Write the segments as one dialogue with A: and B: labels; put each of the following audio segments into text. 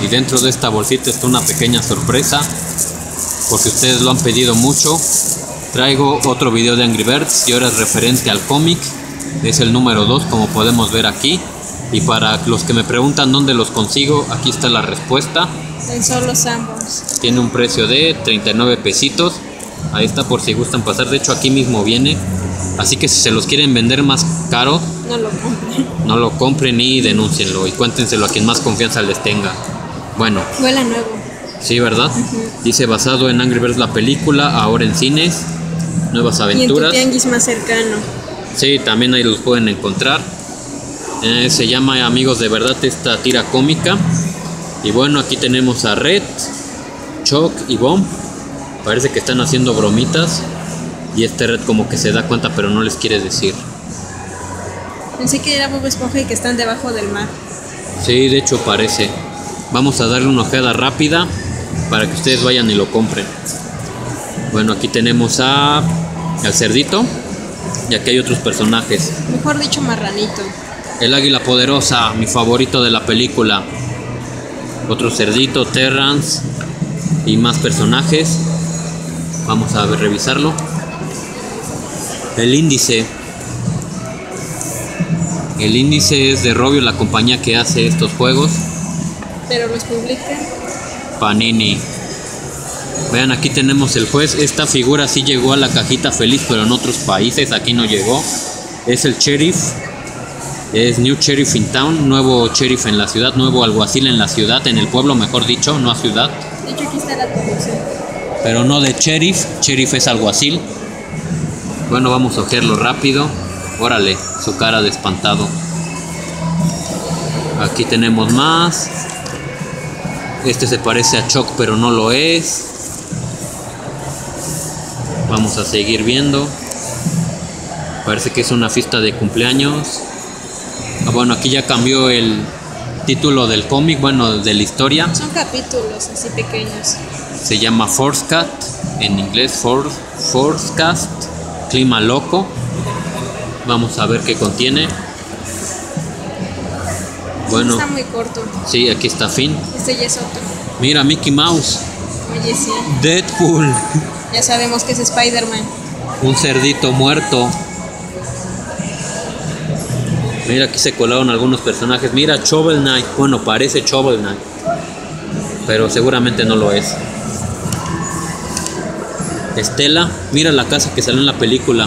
A: Y dentro de esta bolsita está una pequeña sorpresa, porque ustedes lo han pedido mucho. Traigo otro video de Angry Birds y ahora es referente al cómic. Es el número 2, como podemos ver aquí. Y para los que me preguntan dónde los consigo, aquí está la respuesta.
B: En solo Sanborns.
A: Tiene un precio de 39 pesitos. Ahí está, por si gustan pasar. De hecho aquí mismo viene. Así que si se los quieren vender más caro,
B: no lo compren.
A: No lo compren y denúncienlo. Y cuéntenselo a quien más confianza les tenga. Bueno.
B: Huele nuevo.
A: Sí, ¿verdad? Dice basado en Angry Birds la película, ahora en cines. Nuevas aventuras.
B: Y en tu tianguis más cercano.
A: Sí, también ahí los pueden encontrar. Se llama Amigos de Verdad esta tira cómica. Y bueno, aquí tenemos a Red, Chuck y Bomb. Parece que están haciendo bromitas. Y este Red como que se da cuenta pero no les quiere decir.
B: Pensé que era Bob Esponja y que están debajo del mar.
A: Sí, de hecho parece. Vamos a darle una ojeada rápida para que ustedes vayan y lo compren. Bueno, aquí tenemos al cerdito. Y aquí hay otros personajes.
B: Mejor dicho, marranito.
A: El águila poderosa, mi favorito de la película. Otro cerdito, Terrance. Y más personajes. Vamos a revisarlo. El índice. El índice es de Rovio, la compañía que hace estos juegos.
B: Pero los publica
A: Panini. Vean, aquí tenemos el juez. Esta figura sí llegó a la cajita feliz, pero en otros países. Aquí no llegó. Es el sheriff. Es New Sheriff in Town. Nuevo sheriff en la ciudad. Nuevo alguacil en la ciudad. En el pueblo, mejor dicho, no a ciudad.
B: De hecho, aquí está la traducción.
A: Pero no de sheriff. Sheriff es alguacil. Bueno, vamos a ojearlo rápido. Órale, su cara de espantado. Aquí tenemos más. Este se parece a Chuck, pero no lo es. Vamos a seguir viendo. Parece que es una fiesta de cumpleaños. Bueno, aquí ya cambió el título del cómic, bueno, de la historia.
B: Son capítulos así pequeños.
A: Se llama Forecast, en inglés Forecast, clima loco. Vamos a ver qué contiene. Bueno,
B: está muy corto.
A: Sí, aquí está Finn.
B: Este ya es otro.
A: Mira, Mickey Mouse.
B: Oye, sí.
A: Deadpool.
B: Ya sabemos que es Spider-Man.
A: Un cerdito muerto. Mira, aquí se colaron algunos personajes. Mira, Shovel Knight. Bueno, parece Shovel Knight, pero seguramente no lo es. Estela. Mira la casa que salió en la película.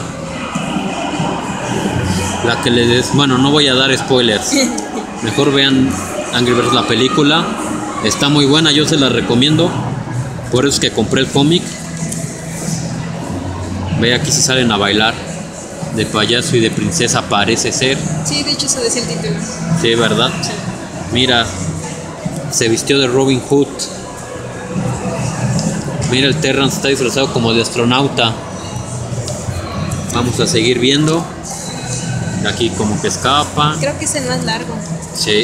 A: La que le des... Bueno, no voy a dar spoilers. Mejor vean Angry Birds la película. Está muy buena, yo se la recomiendo. Por eso es que compré el cómic. Ve, aquí se salen a bailar. De payaso y de princesa parece ser.
B: Sí, de hecho eso decía el título.
A: Sí, ¿verdad?
B: Sí.
A: Mira, se vistió de Robin Hood. Mira, el Terrance está disfrazado como de astronauta. Vamos a seguir viendo. Aquí como que escapa.
B: Creo que es el más largo.
A: Sí.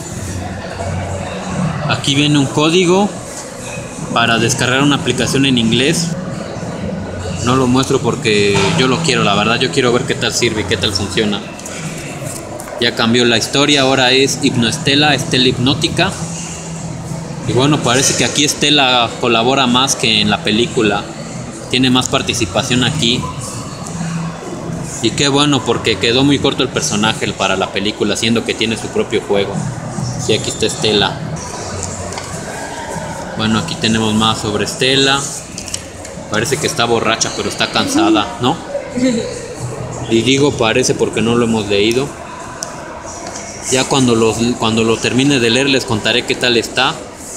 A: Aquí viene un código para descargar una aplicación en inglés. No lo muestro porque yo lo quiero, la verdad. Yo quiero ver qué tal sirve y qué tal funciona. Ya cambió la historia, ahora es Hipnoestela, Estela Hipnótica. Y bueno, parece que aquí Estela colabora más que en la película. Tiene más participación aquí. Y qué bueno, porque quedó muy corto el personaje para la película, siendo que tiene su propio juego. Sí, aquí está Estela. Bueno, aquí tenemos más sobre Estela. Parece que está borracha, pero está cansada, ¿no? Y digo parece porque no lo hemos leído. Ya cuando lo termine de leer les contaré qué tal está.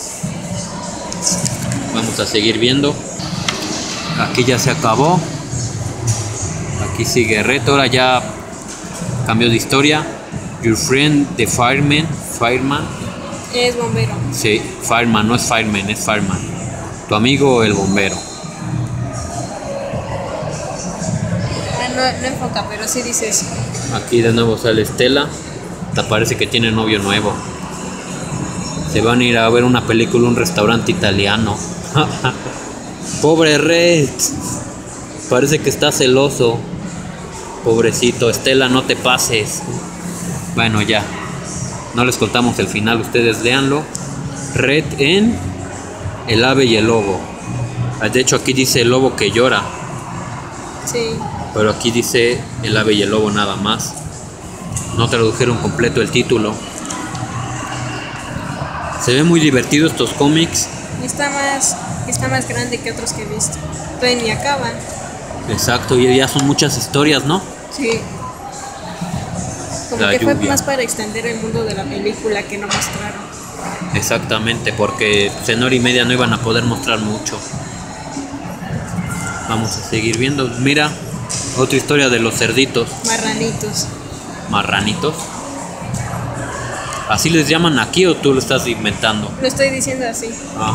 A: Vamos a seguir viendo. Aquí ya se acabó. Aquí sigue Reto, ahora ya cambió de historia. Your friend, the fireman. Fireman.
B: Es bombero.
A: Sí, fireman, no es fireman, es fireman. Tu amigo el bombero.
B: No enfoca, pero sí dice eso.
A: Aquí de nuevo sale Estela. Hasta parece que tiene novio nuevo. Se van a ir a ver una película en un restaurante italiano. Pobre Red. Parece que está celoso. Pobrecito, Estela, no te pases. Bueno, ya. No les contamos el final, ustedes léanlo. Red en El ave y el lobo. De hecho aquí dice el lobo que llora.
B: Sí.
A: Pero aquí dice El ave y el lobo nada más. No tradujeron completo el título. Se ven muy divertidos estos cómics.
B: Y está más grande que otros que he visto. Todavía ni acaban.
A: Exacto, y ya son muchas historias, ¿no?
B: Sí. Como
A: La
B: que fue
A: lluvia.
B: más para extender el mundo de la película que no mostraron.
A: Exactamente, porque en hora y media no iban a poder mostrar mucho. Vamos a seguir viendo. Mira, otra historia de los cerditos.
B: Marranitos.
A: Marranitos. ¿Así les llaman aquí o tú lo estás inventando?
B: Lo estoy diciendo así.
A: Ah.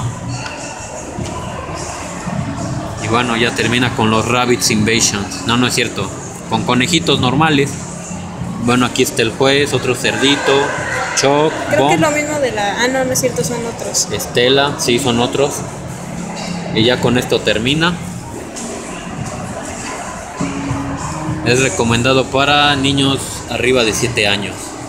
A: Y bueno, ya termina con los Rabbits Invasions. No, no es cierto. Con conejitos normales. Bueno, aquí está el juez, otro cerdito, Choc,
B: Creo que es
A: Bomb,
B: lo mismo de la... Ah, no, no es cierto, son otros.
A: Estela, sí, son otros. Y ya con esto termina. Es recomendado para niños arriba de 7 años.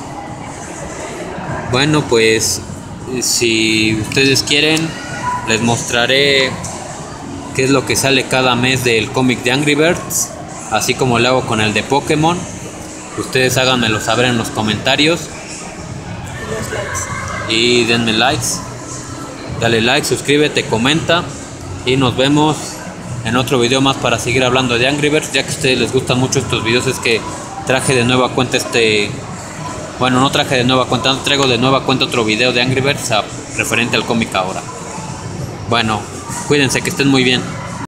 A: Bueno, pues si ustedes quieren, les mostraré qué es lo que sale cada mes del cómic de Angry Birds, así como lo hago con el de Pokémon. Ustedes háganmelo saber en los comentarios
B: Los likes.
A: y denme likes. Dale like, suscríbete, comenta y nos vemos en otro video más para seguir hablando de Angry Birds, ya que a ustedes les gustan mucho estos videos. Es que traje de nueva cuenta bueno, no traje de nueva cuenta, no traigo de nueva cuenta otro video de Angry Birds referente al cómic ahora. Bueno, cuídense, que estén muy bien.